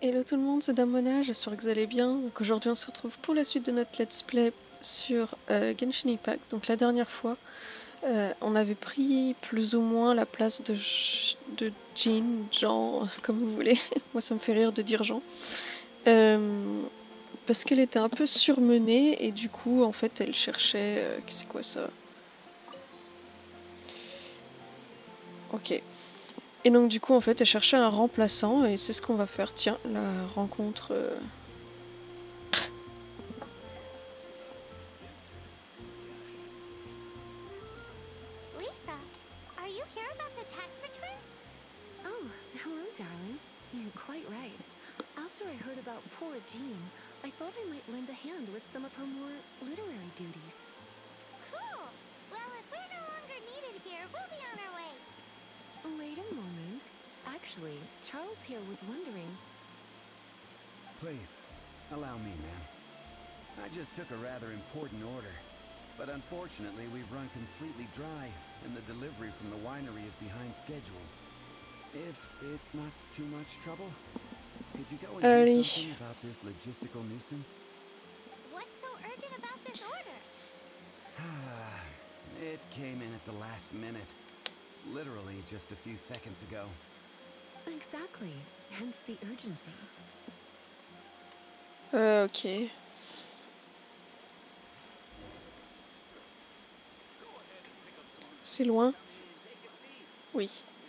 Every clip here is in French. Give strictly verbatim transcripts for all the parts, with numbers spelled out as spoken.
Hello tout le monde, c'est Damona, j'espère que vous allez bien. Donc aujourd'hui on se retrouve pour la suite de notre let's play sur euh, Genshin Impact. Donc la dernière fois, euh, on avait pris plus ou moins la place de, de Jean, Jean, comme vous voulez. Moi ça me fait rire de dire Jean. Euh, parce qu'elle était un peu surmenée et du coup en fait elle cherchait... Euh, c'est quoi ça? Ok. Et donc du coup en fait elle cherchait un remplaçant et c'est ce qu'on va faire. Tiens, la rencontre... Euh... Lisa, are you here about the tax return? Oh, hello, darling. You're quite right. After I heard about poor Jean, I thought I might lend a hand with some of her more literary duties. Cool. Well, if we're no longer needed here, we'll be on our way. Wait a moment. Actually, Charles here was wondering... Please, allow me, ma'am. I just took a rather important order. But unfortunately, we've run completely dry, and the delivery from the winery is behind schedule. If it's not too much trouble, could you go and Allez. do something about this logistical nuisance? What's so urgent about this order? It came in at the last minute. Literally just a few seconds ago. Exactly. Hence the urgency. Euh, ok. C'est loin? Oui.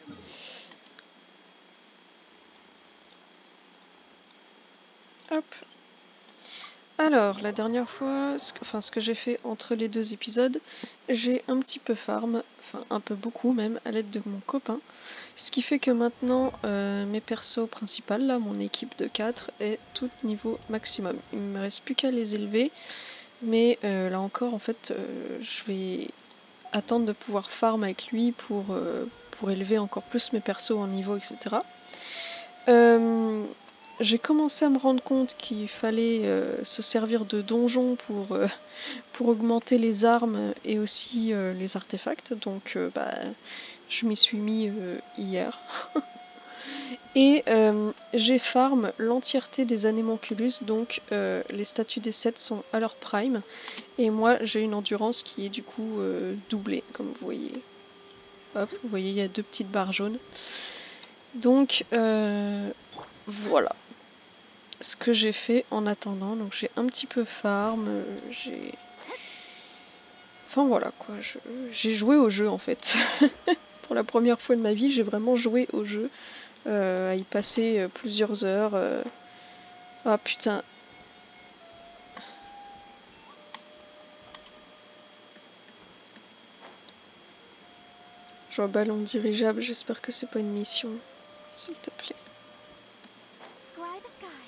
Hop. Alors, la dernière fois, ce que, enfin, ce que j'ai fait entre les deux épisodes, j'ai un petit peu farm, enfin un peu beaucoup même, à l'aide de mon copain. Ce qui fait que maintenant, euh, mes persos principaux, là, mon équipe de quatre, est tout niveau maximum. Il me reste plus qu'à les élever, mais euh, là encore, en fait, euh, je vais attendre de pouvoir farm avec lui pour, euh, pour élever encore plus mes persos en niveau, et cetera. Euh, j'ai commencé à me rendre compte qu'il fallait euh, se servir de donjons pour, euh, pour augmenter les armes et aussi euh, les artefacts, donc euh, bah, je m'y suis mis euh, hier. Et euh, j'ai farm l'entièreté des Anemonculus, donc euh, les statues des sept sont à leur prime, et moi j'ai une endurance qui est du coup euh, doublée, comme vous voyez. Hop, vous voyez, il y a deux petites barres jaunes. Donc euh, voilà ce que j'ai fait en attendant. Donc j'ai un petit peu farm, euh, j'ai... Enfin voilà quoi, je... j'ai joué au jeu en fait. Pour la première fois de ma vie, j'ai vraiment joué au jeu, euh, à y passer euh, plusieurs heures. Euh... Ah putain. Je vois ballon dirigeable, j'espère que c'est pas une mission, s'il te plaît. Scry the sky.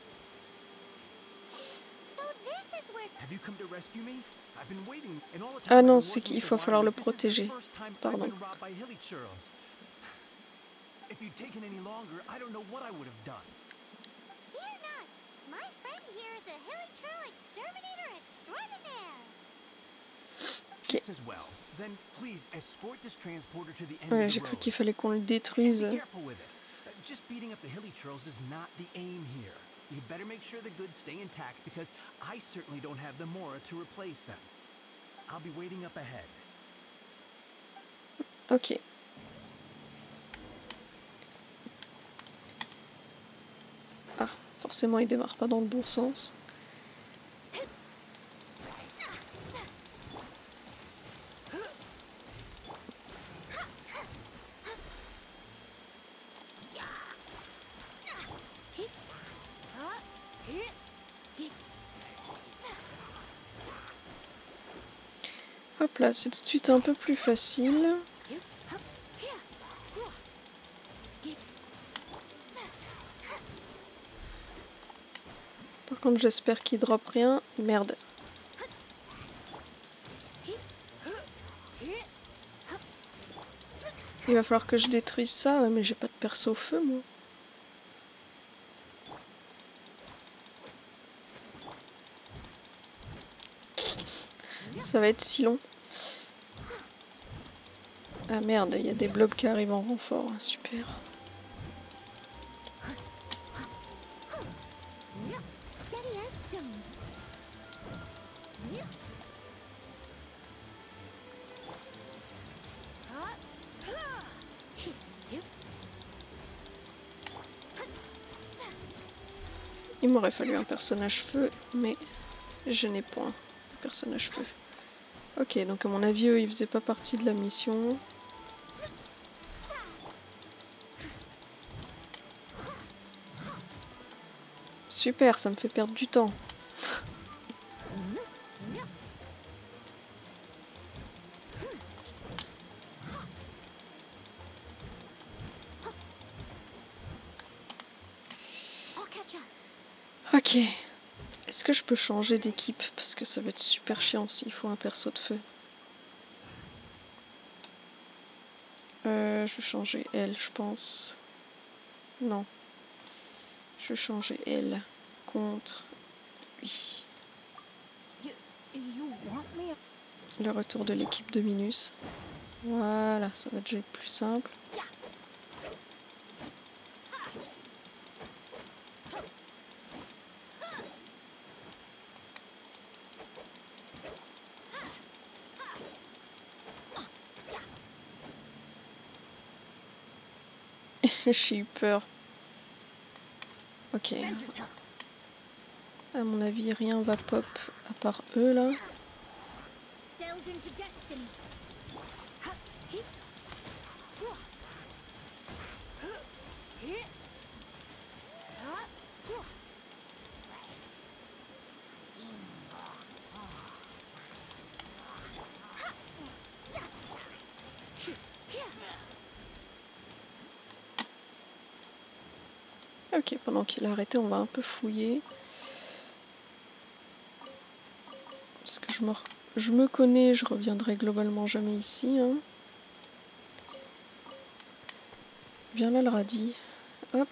So this is where... Have you come to rescue me? I've been waiting, and all the Ah time non, I've been c'est working qu'il with faut the falloir le winery, this is the protéger. first time I've Pardon. been robbed by hilly churros. If you'd taken any longer, I don't know what I would have done. Fear not. My friend here is a hilly churl exterminator extraordinaire. Ok. Just as well. Then please escort this transporter to the end Ouais, of j'ai the cru road. qu'il fallait qu'on le And détruise. be careful with it. Uh, Just beating up the hilly churls is not the aim here. You'd better make sure the goods stay intact because I certainly don't have the Mora to replace them. I'll be waiting up ahead. Ok. Ah, forcément il démarre pas dans le bon sens. Hop là, c'est tout de suite un peu plus facile. Par contre, j'espère qu'il drop rien. Merde. Il va falloir que je détruise ça. Ouais, mais j'ai pas de perso au feu, moi. Ça va être si long. Ah merde, il y a des blobs qui arrivent en renfort. Super. Steady as stone. Il m'aurait fallu un personnage feu, mais je n'ai point de personnage feu. Ok, donc à mon avis, eux, ils faisaient pas partie de la mission. Super, ça me fait perdre du temps. I'll catch up. Ok. Est-ce que je peux changer d'équipe? Parce que ça va être super chiant s'il faut un perso de feu. Euh, je vais changer elle, je pense. Non. Je vais changer elle contre lui. You, you want me? Le retour de l'équipe de Minus. Voilà, ça va déjà être plus simple. J'ai eu peur. Ok. À mon avis, rien va pop à part eux là. Delve into destiny. Ok, pendant qu'il a arrêté, on va un peu fouiller. Parce que je me, je me connais, je reviendrai globalement jamais ici. Hein. Viens là le radis. Hop.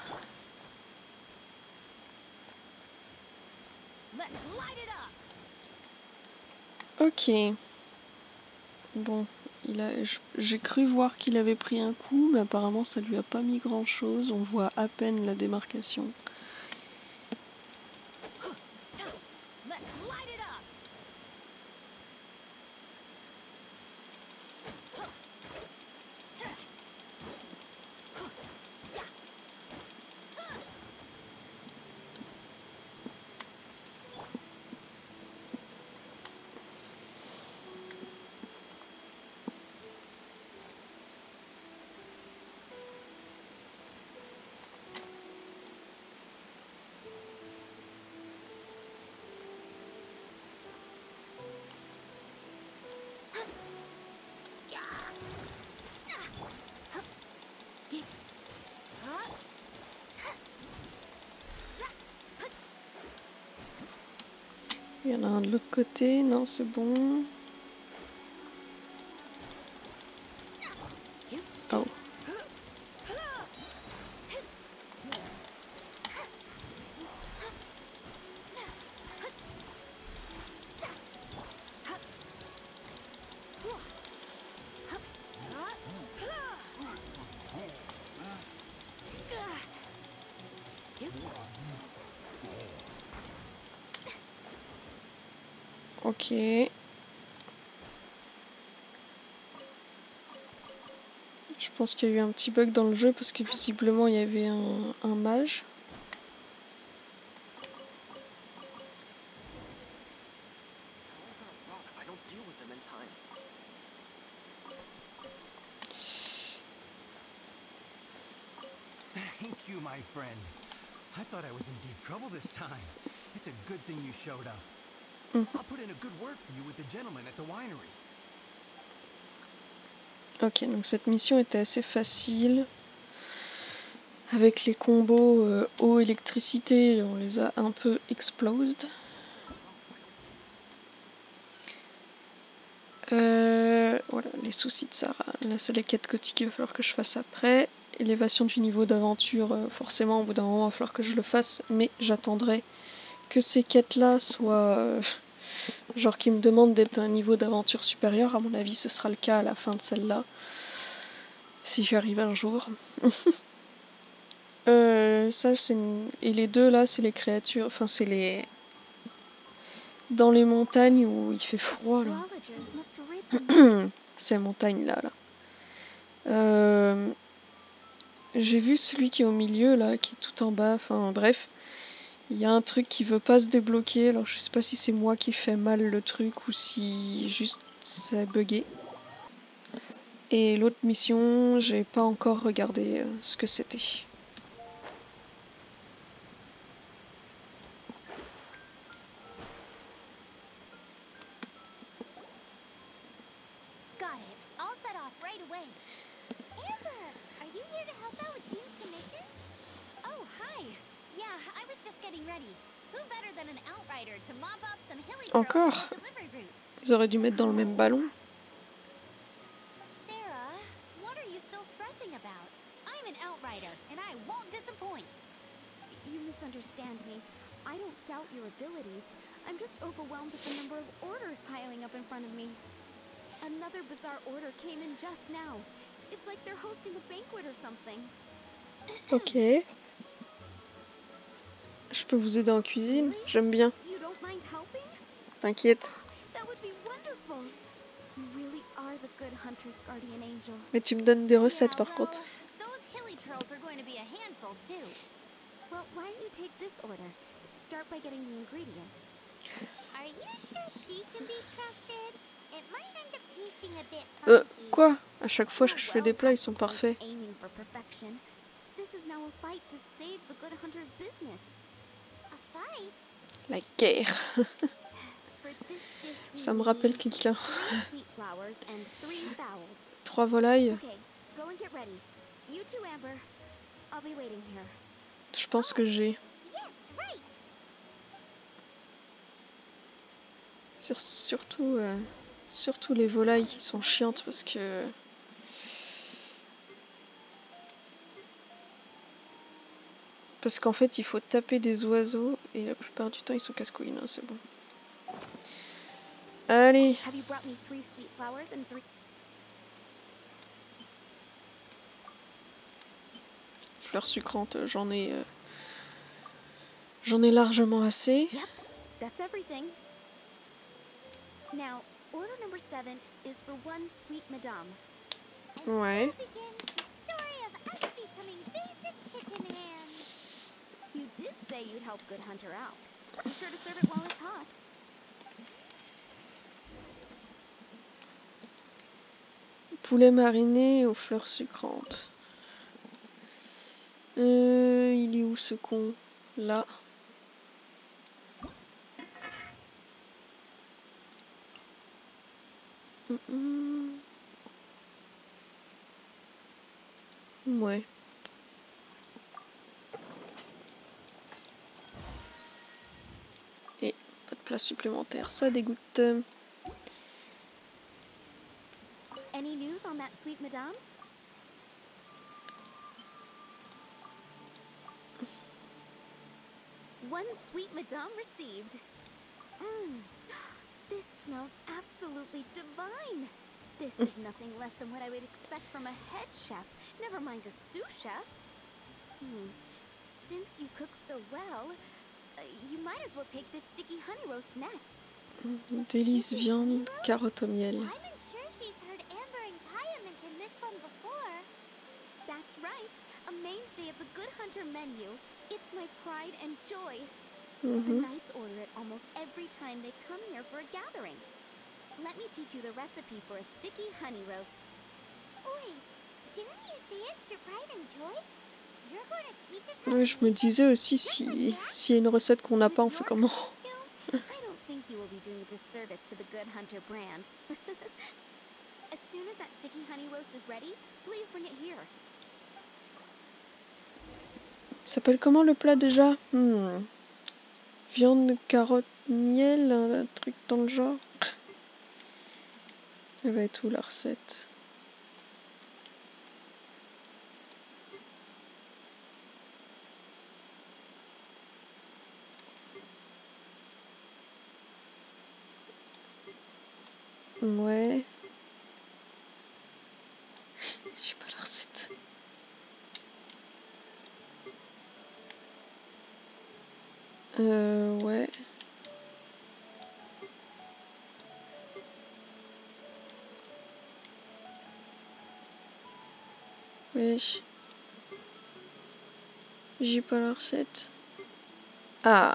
Ok. Bon, il a, j'ai cru voir qu'il avait pris un coup, mais apparemment ça lui a pas mis grand chose. On voit à peine la démarcation. Il y en a un de l'autre côté, non c'est bon. Oh. Ok. Je pense qu'il y a eu un petit bug dans le jeu parce que visiblement il y avait un, un mage. Thank you, my friend. I thought I was in deep trouble this time. It's a good thing you showed up. Mm. I'll put in a good word for you with the gentleman at the winery. Ok, donc cette mission était assez facile. Avec les combos euh, eau, électricité, on les a un peu explosed. Euh, voilà, les soucis de Sarah. Là, c'est les quêtes gothiques qu'il va falloir que je fasse après. Élévation du niveau d'aventure, euh, forcément, au bout d'un moment, il va falloir que je le fasse. Mais j'attendrai que ces quêtes-là soient... Euh, genre qui me demandent d'être à un niveau d'aventure supérieur. À mon avis, ce sera le cas à la fin de celle-là. Si j'y arrive un jour. euh, Euh, ça, c'est une... Et les deux, là, c'est les créatures... Enfin, c'est les... Dans les montagnes où il fait froid, là. Astrologers must read the Ces montagnes-là, là. Euh, J'ai vu celui qui est au milieu, là, qui est tout en bas. Enfin, bref. Il y a un truc qui veut pas se débloquer. Alors, je sais pas si c'est moi qui fais mal le truc ou si juste ça a bugué. Et l'autre mission, j'ai pas encore regardé euh, ce que c'était. Got it. I'll set off right away. Amber, are you here to help out with Jean's commission? Oh, hi. Yeah, I was just getting ready. Who better than an outrider to mop up some hilly trails Encore? on the delivery route? Ils auraient dû mettre dans le même ballon. Sarah, what are you still stressing about? I'm an outrider, and I won't disappoint. You misunderstand me. I don't doubt your abilities. I'm just overwhelmed at the number of orders piling up in front of me. Another bizarre order came in just now. It's like they're hosting a banquet or something. Ok. Je peux vous aider en cuisine? J'aime bien. You don't mind helping? T'inquiète. That would be wonderful. You really are the good hunter's guardian angel. Mais tu me donnes des recettes Yeah, par well, contre. those hilly trails are going to be a handful, too. Well, why don't you take this order? Start by getting the ingredients. Are you sure she can be trusted? It might end up tasting a bit Euh, funky. quoi? À chaque fois que je Oh, fais des well, plats, ils that's sont the point of parfaits. Aiming for perfection. This is now a fight to save the good hunter's business. A fight? La guerre. For this dish, we Ça me rappelle need quelqu'un. three sweet flowers and three fowls. Trois volailles. Okay, go and get ready. You too, Amber. I'll be waiting here. Je pense que j'ai. Yes, right. Sur- surtout, euh, surtout les volailles qui sont chiantes parce que. Parce qu'en fait, il faut taper des oiseaux et la plupart du temps, ils sont casse-couilles. Non, c'est bon. Allez. Have you brought me three sweet flowers and three... Fleurs sucrantes, j'en ai. euh, J'en ai largement assez. Yep, that's everything. Now, order number seven is for one sweet madame. And Ouais. so begins the story of us becoming basic kitchen hands. You did say you'd help Good Hunter out. Be sure to serve it while it's hot. Poulet mariné aux fleurs sucrantes. Euh, il est où ce con? Là. Hum, hum. Ouais. Et pas de place supplémentaire, ça dégoûte. Any news on that sweet madame? One sweet madame received. Mmm, this smells absolutely divine. This is nothing less than what I would expect from a head chef, never mind a sous chef. Hmm, since you cook so well, uh, you might as well take this sticky honey roast next. Délice viande, carotte au miel. I'm sure she's heard Amber and Kaya mention this one before. That's right, a mainstay of the Good Hunter menu. It's my pride and joy. The Mhm. knights order it almost every time they come here for a gathering. Let me teach you the recipe for a sticky honey roast. Wait, didn't you say it's your pride and joy? You're going to teach us how Oui, to je me make it? disais aussi si s'il y a une recette qu'on n'a pas, on With fait your comment? cooking skills, I don't think you will be doing a disservice to the Good Hunter brand. As soon as that sticky honey roast is ready, please bring it here. Ça s'appelle comment le plat déjà? Hmm. Viande, carotte, miel, un truc dans le genre. Elle va être où la recette? Ouais. J'ai pas la recette. Euh, ouais. Oui. J'ai pas la recette. Ah.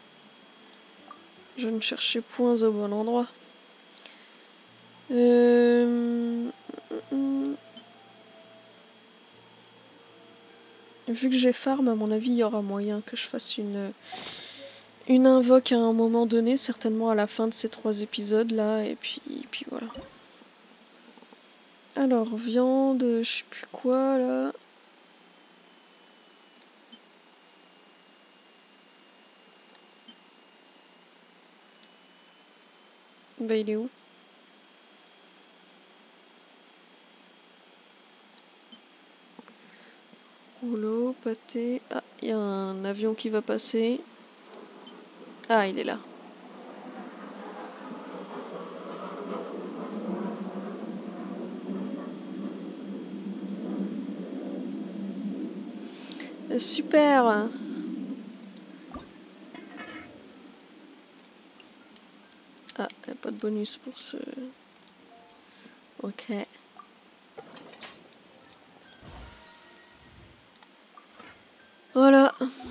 Je ne cherchais point au bon endroit. Euh... Vu que j'ai farm, à mon avis, il y aura moyen que je fasse une... Une invoque à un moment donné, certainement à la fin de ces trois épisodes là, et puis, et puis voilà. Alors, viande, je sais plus quoi là. Bah, il est où? Rouleau, pâté. Ah, il y a un avion qui va passer. Ah, il est là. Euh, Super! Ah, y a pas de bonus pour ce... Ok. Voilà.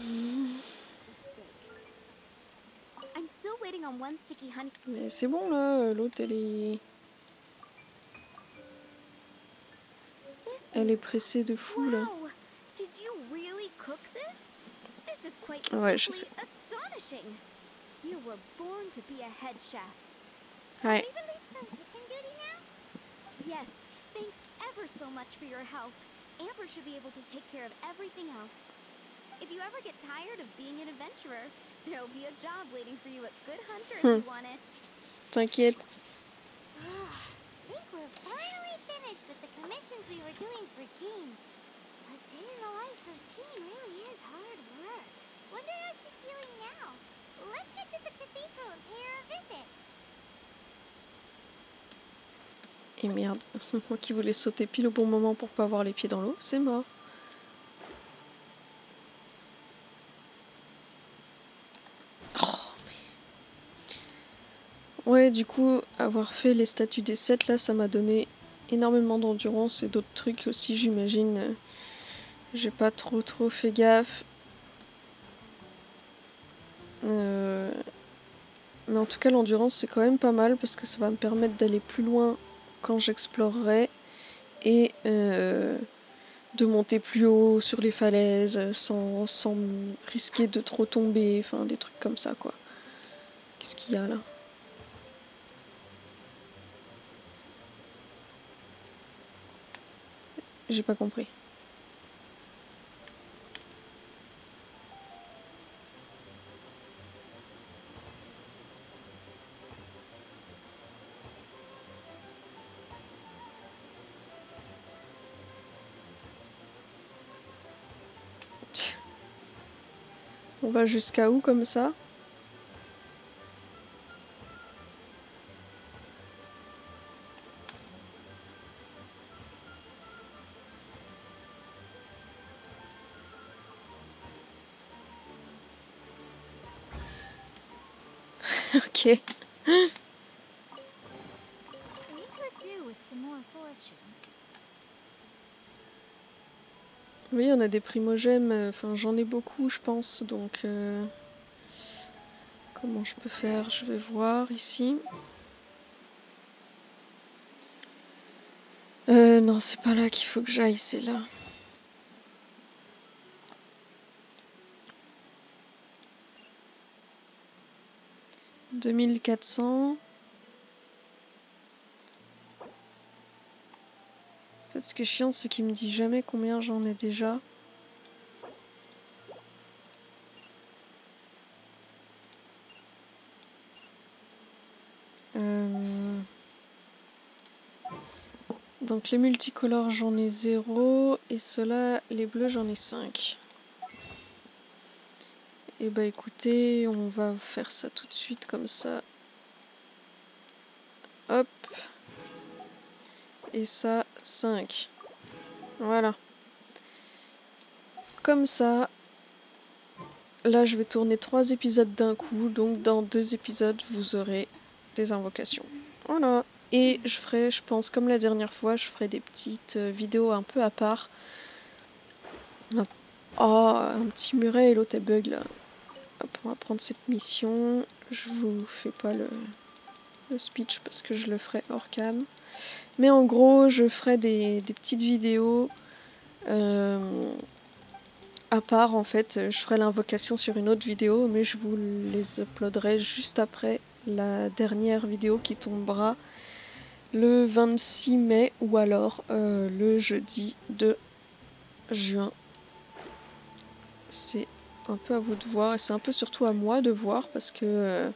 I'm still waiting on one sticky honey. Mais c'est bon là, l'autre elle est... This Elle est is pressée de fou là. wow. Did you really cook this? This is quite Ouais, je simply sais. astonishing. You were born to be a head chef. Are Ouais. we released from kitchen duty now? Yes, thanks ever so much for your help. Amber should be able to take care of everything else. If you ever get tired of being an adventurer, there'll be a job waiting for you at Good Hunter if Hmm. you want it. T'inquiète. I think we're finally finished with the commissions we were doing for Jean. A day in the life of Jean really is hard work. Wonder how she's feeling now. Let's head to the cathedral and pay her a visit. Et merde. Moi qui voulais sauter pile au bon moment pour pas avoir les pieds dans l'eau, c'est mort. Ouais, du coup, avoir fait les statues des sept, là, ça m'a donné énormément d'endurance et d'autres trucs aussi, j'imagine. J'ai pas trop trop fait gaffe. Euh... Mais en tout cas, l'endurance, c'est quand même pas mal parce que ça va me permettre d'aller plus loin quand j'explorerai et euh, de monter plus haut sur les falaises sans, sans risquer de trop tomber, enfin des trucs comme ça, quoi. Qu'est-ce qu'il y a là ? J'ai pas compris. On va jusqu'à où comme ça ? Ok. We could do with some more fortune. Oui, on a des primogèmes, enfin j'en ai beaucoup je pense, donc euh, comment je peux faire? Je vais voir ici. Euh, non, c'est pas là qu'il faut que j'aille, c'est là. deux mille quatre cents. En fait, ce qui est chiant, c'est qu'il me dit jamais combien j'en ai déjà. Euh... Donc les multicolores, j'en ai zéro. Et ceux-là, les bleus, j'en ai cinq. Et bah écoutez, on va faire ça tout de suite comme ça. Hop. Et ça, cinq. Voilà. Comme ça, là je vais tourner trois épisodes d'un coup, donc dans deux épisodes vous aurez des invocations. Voilà. Et je ferai, je pense, comme la dernière fois, je ferai des petites euh, vidéos un peu à part. Oh, un petit muret et l'autre elle bug là. Hop, on va prendre cette mission. Je vous fais pas le, le speech parce que je le ferai hors cam. Mais en gros, je ferai des, des petites vidéos euh, à part en fait. Je ferai l'invocation sur une autre vidéo, mais je vous les uploaderai juste après la dernière vidéo qui tombera le vingt-six mai ou alors euh, le jeudi deux juin. C'est un peu à vous de voir et c'est un peu surtout à moi de voir parce que euh,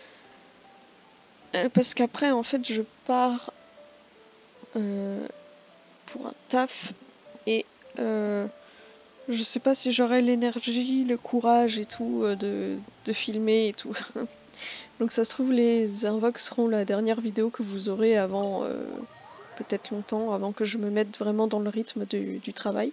parce qu'après en fait je pars euh, pour un taf et euh, je sais pas si j'aurai l'énergie, le courage et tout euh, de, de filmer et tout. Donc ça se trouve les invoques seront la dernière vidéo que vous aurez avant euh, peut-être longtemps, avant que je me mette vraiment dans le rythme du, du travail.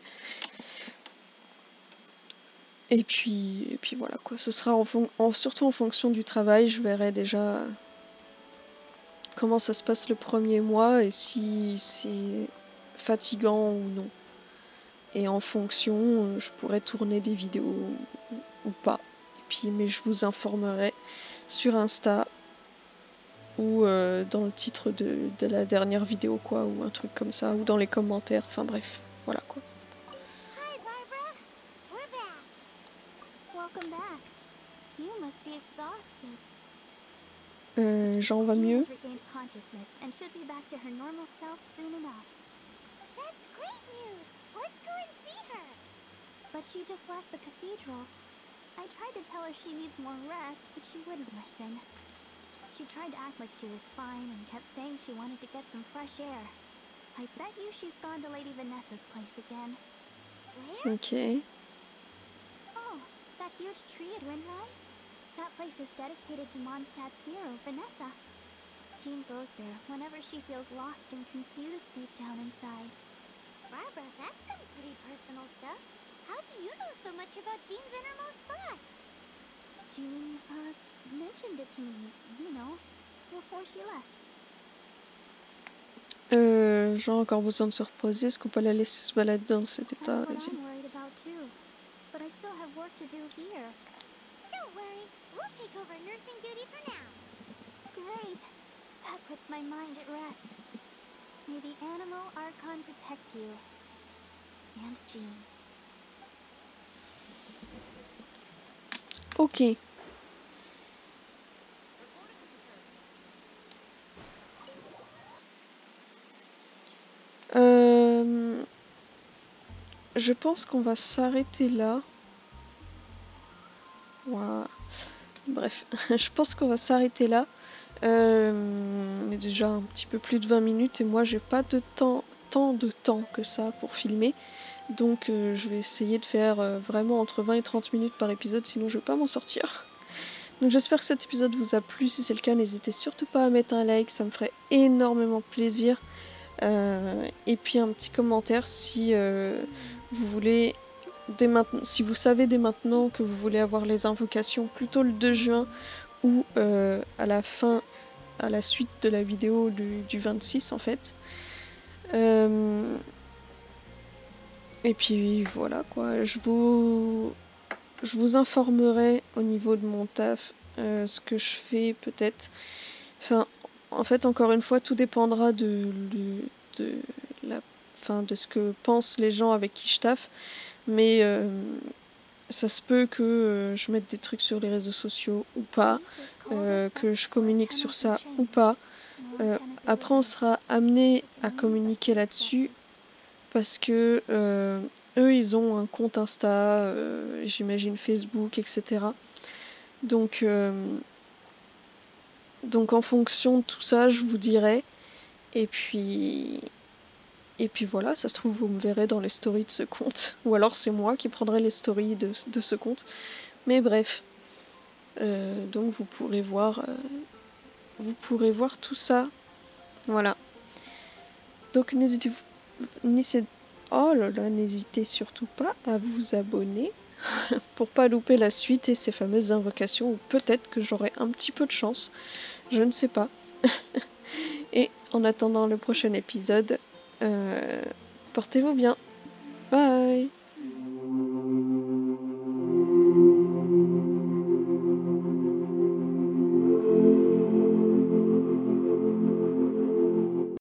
Et puis, et puis voilà quoi, ce sera en en, surtout en fonction du travail, je verrai déjà comment ça se passe le premier mois et si c'est fatigant ou non. Et en fonction, je pourrais tourner des vidéos ou pas. Et puis, mais je vous informerai sur Insta ou euh, dans le titre de, de la dernière vidéo quoi, ou un truc comme ça, ou dans les commentaires, enfin bref, voilà quoi. Hi, Barbara. We're back. Welcome back. You must be exhausted. Euh, Jean va Jean mieux. has regained consciousness and should be back to her normal self soon enough. That's great news. Let's go and see her. But she just left the cathedral. I tried to tell her she needs more rest, but she wouldn't listen. She tried to act like she was fine and kept saying she wanted to get some fresh air. I bet you she's gone to Lady Vanessa's place again. Where? Ok. Oh, that huge tree at Windrise? That place is dedicated to Mondstadt's hero, Vanessa. Jean goes there whenever she feels lost and confused deep down inside. Barbara, that's some pretty personal stuff. How do you know so much about Jean's innermost thoughts? Jean, uh, mentioned it to me, you know, before she left. Euh, Jean a encore besoin de se reposer, est-ce qu'on peut la laisser se balader dans cet état? That's what Vas-y. I'm worried about too. But I still have work to do here. Don't worry. We'll take over nursing duty for now. Great. That puts my mind at rest. May the Animo Archon protect you. And Jean. Ok. Euh, je pense qu'on va s'arrêter là. Voilà. Bref, je pense qu'on va s'arrêter là. Euh, on est déjà un petit peu plus de vingt minutes et moi j'ai pas de temps, tant de temps que ça pour filmer. Donc euh, je vais essayer de faire euh, vraiment entre vingt et trente minutes par épisode, sinon je vais pas m'en sortir. Donc j'espère que cet épisode vous a plu. Si c'est le cas, n'hésitez surtout pas à mettre un like, ça me ferait énormément plaisir. Euh, et puis un petit commentaire si euh, vous voulez, dès maintenant, si vous savez dès maintenant que vous voulez avoir les invocations plutôt le deux juin ou euh, à la fin, à la suite de la vidéo du, du vingt-six en fait. Euh, et puis voilà quoi, je vous, je vous informerai au niveau de mon taf, euh, ce que je fais peut-être. Enfin, en fait, encore une fois, tout dépendra de, de, de la, enfin, de ce que pensent les gens avec qui je taffe. Mais euh, ça se peut que euh, je mette des trucs sur les réseaux sociaux ou pas, euh, que je communique sur ça ou pas. Euh, après, on sera amené à communiquer là-dessus parce que euh, eux, ils ont un compte Insta, euh, j'imagine Facebook, et cetera. Donc, euh, donc en fonction de tout ça, je vous dirai. Et puis, et puis voilà, ça se trouve, vous me verrez dans les stories de ce compte. Ou alors c'est moi qui prendrai les stories de, de ce compte. Mais bref. Euh, donc vous pourrez voir, euh, vous pourrez voir tout ça. Voilà. Donc n'hésitez, n'hésitez, oh là là, n'hésitez surtout pas à vous abonner. pour pas louper la suite et ces fameuses invocations, ou peut-être que j'aurai un petit peu de chance, je ne sais pas. Et en attendant le prochain épisode, euh, portez-vous bien. Bye!